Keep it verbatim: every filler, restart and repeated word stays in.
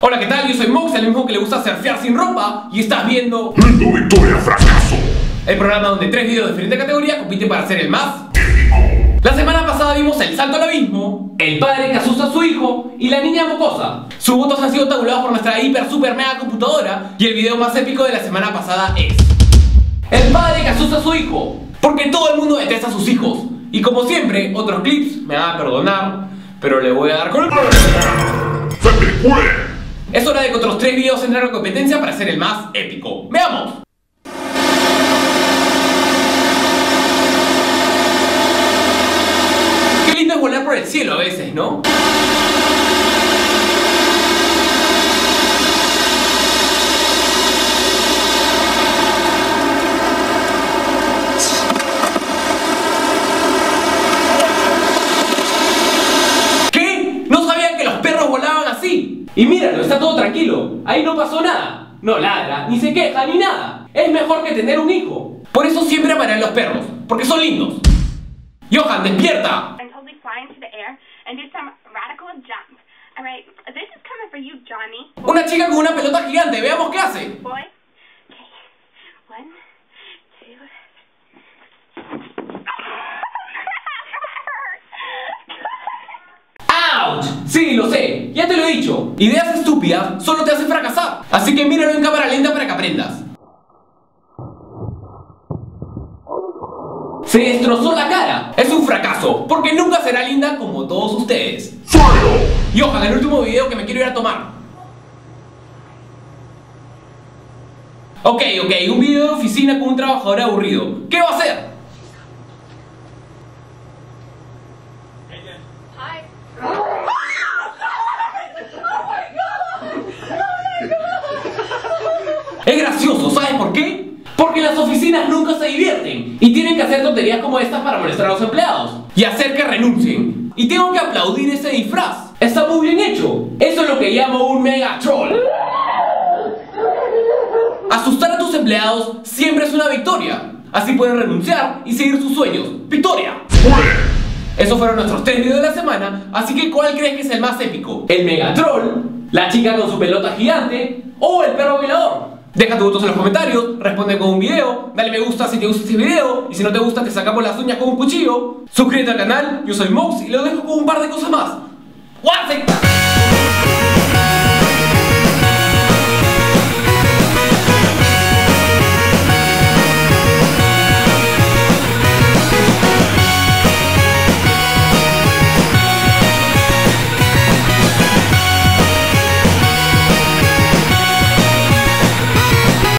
Hola, ¿qué tal? Yo soy Mox, el mismo que le gusta surfear sin ropa, y estás viendo Mundo Victoria Fracaso, el programa donde tres videos de diferentes categorías compiten para ser el más épico. La semana pasada vimos el salto al abismo, el padre que asusta a su hijo y la niña mocosa. Sus votos han sido tabulados por nuestra hiper super mega computadora y el video más épico de la semana pasada es el padre que asusta a su hijo, porque todo el mundo detesta a sus hijos. Y como siempre, otros clips me van a perdonar, pero le voy a dar con el Es hora de que otros tres videos entren a la competencia para ser el más épico. ¡Veamos! Qué lindo es volar por el cielo a veces, ¿no? ¿Qué? No sabía que los perros volaban así. Y míralo, está todo tranquilo. Ahí no pasó nada. No ladra, ni se queja, ni nada. Es mejor que tener un hijo. Por eso siempre amaré a los perros, porque son lindos. Johan, despierta. And totally fly into the air and do some radical jump. All right, this is coming for you, Johnny. Una chica con una pelota gigante, veamos qué hace. Boy. Okay. One, two. ¡Ouch! Sí, lo sé, ya te lo he dicho. Ideas estúpidas solo te hacen fracasar. Así que míralo en cámara lenta para que aprendas. Se destrozó la cara. Es un fracaso, porque nunca será linda como todos ustedes. Johan, el último video que me quiero ir a tomar. Ok, ok, un video de oficina con un trabajador aburrido. ¿Qué va a hacer? Es gracioso, ¿sabes por qué? Porque las oficinas nunca se divierten y tienen que hacer tonterías como estas para molestar a los empleados y hacer que renuncien. Y tengo que aplaudir ese disfraz. Está muy bien hecho. Eso es lo que llamo un mega troll. Asustar a tus empleados siempre es una victoria. Así pueden renunciar y seguir sus sueños. ¡Victoria! Esos fueron nuestros tres videos de la semana. Así que ¿cuál crees que es el más épico? ¿El mega troll? ¿La chica con su pelota gigante? ¿O el perro bailador? Deja tus votos en los comentarios, responde con un video, dale me gusta si te gusta este video, y si no te gusta te sacamos las uñas con un cuchillo. Suscríbete al canal, yo soy Mox y lo dejo con un par de cosas más. ¡What's it?